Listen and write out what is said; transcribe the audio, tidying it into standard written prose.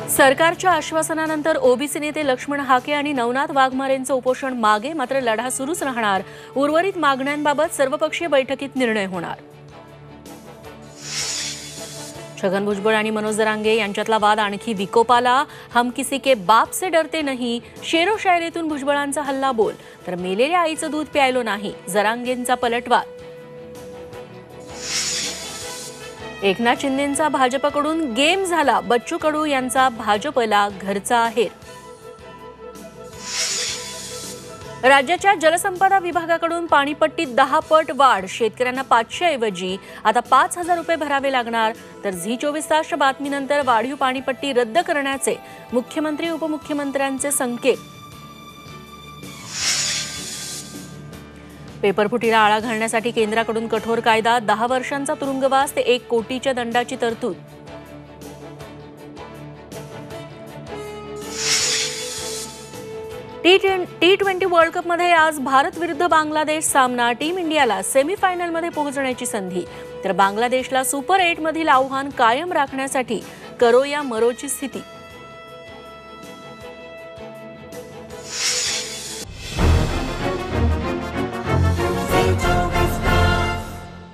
सरकारच्या आश्वासनानंतर ओबीसी नेते लक्ष्मण हाके आणि नवनाथ वाघमारेंचं उपोषण मागे, मात्र लढा सुरूच राहणार। उर्वरित मागण्यांबाबत सर्वपक्षीय बैठकीत निर्णय होणार। छगन भुजबळ आणि मनोज जरांगे यांच्यातला वाद आणखी विकोपाला। हम किसी के बाप से डरते नहीं, शेरो शायरीतून भुजबळांचा हल्ला बोल, तर मेलेल्या आईचं दूध प्यायलो नाही, जरांगेंचा पलटवार। एकनाथ शिंदेंचा भाजपकडून गेम झाला, बच्चू कडू यांचा भाजपला घरचा आहेर। राज्याच्या जलसंपदा विभागाकडून पाणीपट्टीत 10 पट वाढ, शेतकऱ्यांना 500 ऐवजी आता 5000 रुपये भरावे लागणार। तर झी24 तासच्या बातमीनंतर वाढीव पाणीपट्टी रद्द करण्याचे मुख्यमंत्री उपमुख्यमंत्र्यांचे संकेत। पेपरफुटीला आळा घालण्यासाठी केंद्राकडून कठोर कायदा, 10 वर्षांचा तुरुंगवास ते 1 कोटीच्या दंडाची तरतूद। टी20 वर्ल्ड कपमध्ये आज भारत विरुद्ध बांगलादेश सामना, टीम इंडियाला सेमीफायनलमध्ये पोहोचण्याची संधी, तर बांगलादेशला सुपर 8 मधील आव्हान कायम राखण्यासाठी करो या मरोची स्थिती।